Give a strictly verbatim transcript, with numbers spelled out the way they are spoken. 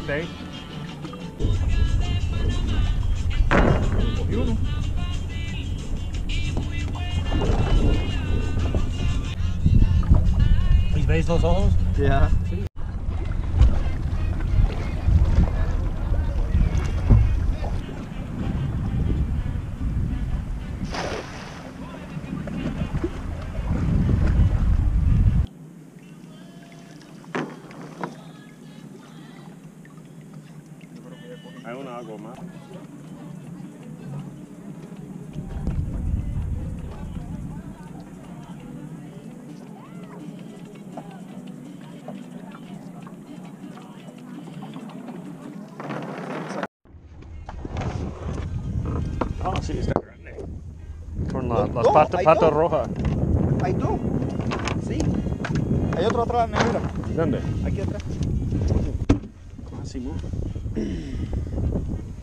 ahí. Cogí uno. ¿Y veis los ojos? Ya. Sí. Hay una algo más. Ah, sí, está grande. Con la, No, las no, patas hay pata dos. rojas. Hay dos. Sí. Hay otro atrás, mira. ¿Dónde? Aquí atrás. Ah, sí, mucho.